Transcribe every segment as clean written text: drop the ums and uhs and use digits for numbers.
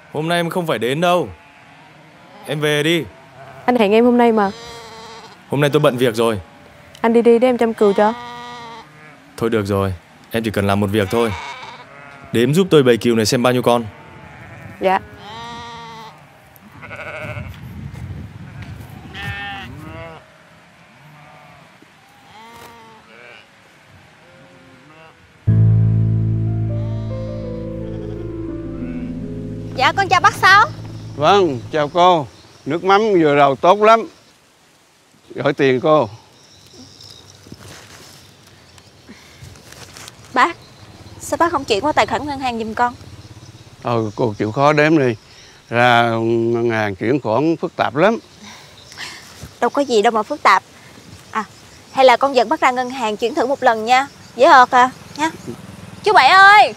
Hôm nay em không phải đến đâu. Em về đi. Anh hẹn em hôm nay mà. Hôm nay tôi bận việc rồi. Anh đi để em chăm cừu cho. Thôi được rồi, em chỉ cần làm một việc thôi. Đếm giúp tôi bầy cừu này xem bao nhiêu con. Dạ. Dạ con chào bác Sáu. Vâng, chào cô. Nước mắm vừa đầu tốt lắm. Gửi tiền cô. Bác, sao bác không chuyển qua tài khoản ngân hàng giùm con? Cô chịu khó đếm đi. Ra ngân hàng chuyển khoản phức tạp lắm. Đâu có gì đâu mà phức tạp. À, hay là con dẫn bác ra ngân hàng chuyển thử một lần nha. Dễ hợt à, nha. Chú Bảy ơi.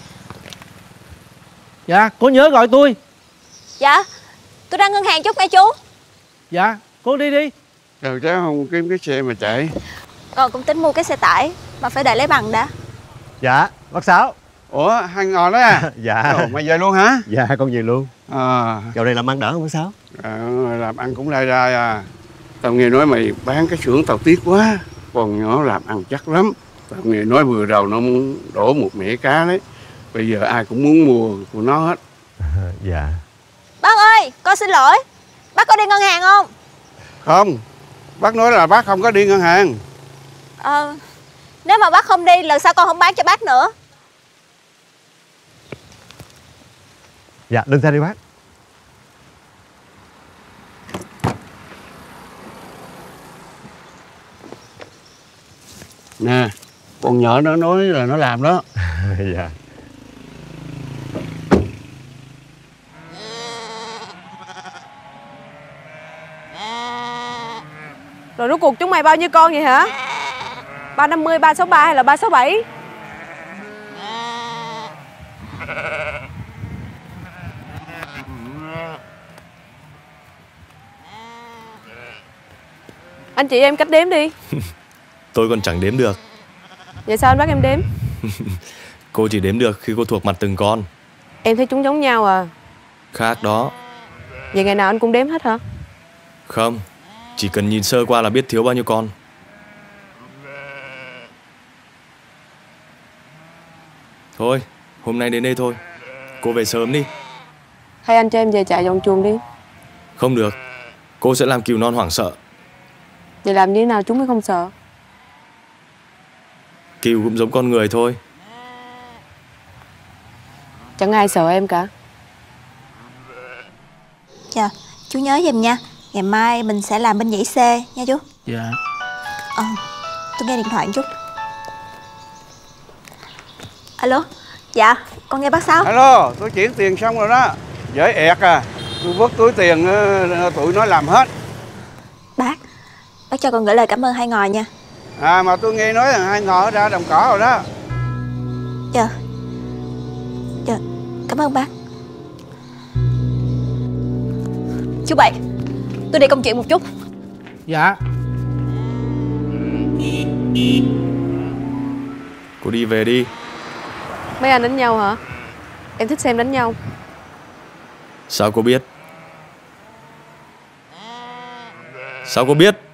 Dạ, cô nhớ gọi tôi. Dạ, tôi ra ngân hàng chút nghe chú. Dạ, cô đi đi. Rồi cháu không kiếm cái xe mà chạy. Con cũng tính mua cái xe tải, mà phải đợi lấy bằng đã. Dạ, bác Sáu. Ủa, hai ngò đó à? Dạ. Ồ, mày về luôn hả? Dạ, con về luôn. À, Dạo này làm ăn đỡ không bác Sáu? làm ăn cũng lai rai à. Tao nghe nói mày bán cái xưởng tao tiếc quá. Còn nhỏ làm ăn chắc lắm. Tao nghe nói vừa đầu nó muốn đổ một mẻ cá đấy. Bây giờ ai cũng muốn mua của nó hết. Dạ. Bác ơi, con xin lỗi. Bác có đi ngân hàng không? Không, bác nói là bác không có đi ngân hàng. Nếu mà bác không đi, lần sau con không bán cho bác nữa. Dạ, lên xe đi bác. Nè, con nhỏ nó nói là nó làm đó. Dạ. Rồi rốt cuộc chúng mày bao nhiêu con vậy hả? 350, 363 hay là 367? Anh chị em cách đếm đi. Tôi còn chẳng đếm được. Vậy sao anh bắt em đếm? Cô chỉ đếm được khi cô thuộc mặt từng con. Em thấy chúng giống nhau à. Khác đó. Vậy ngày nào anh cũng đếm hết hả? Không, chỉ cần nhìn sơ qua là biết thiếu bao nhiêu con. Thôi, hôm nay đến đây thôi. Cô về sớm đi. Hay anh cho em về chạy vòng chuồng đi. Không được, cô sẽ làm cừu non hoảng sợ. Vậy làm như thế nào chúng mới không sợ? Cừu cũng giống con người thôi. Chẳng ai sợ em cả. Dạ, chú nhớ giùm nha. Ngày mai mình sẽ làm bên dãy C nha chú. Dạ. Tôi nghe điện thoại một chút. Alo. Dạ, con nghe bác Sáu. Alo, tôi chuyển tiền xong rồi đó. Dễ ẹt à. Tôi vớt túi tiền tụi nó làm hết. Bác cho con gửi lời cảm ơn hai ngò nha. À mà tôi nghe nói là hai ngò ra đồng cỏ rồi đó. Dạ. Dạ, cảm ơn bác. Chú Bảy, tôi đi công chuyện một chút. Dạ. Cô đi về đi. Mấy anh đánh nhau hả? Em thích xem đánh nhau. Sao cô biết? Sao cô biết?